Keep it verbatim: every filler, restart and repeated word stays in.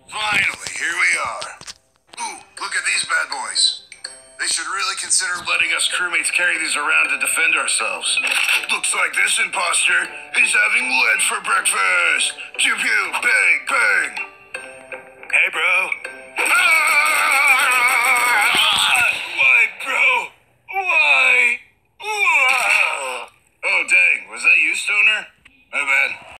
Finally, here we are. Ooh, look at these bad boys. They should really consider letting us crewmates carry these around to defend ourselves. Looks like this imposter is having lead for breakfast. Pew pew, bang, bang. Hey, bro. Ah!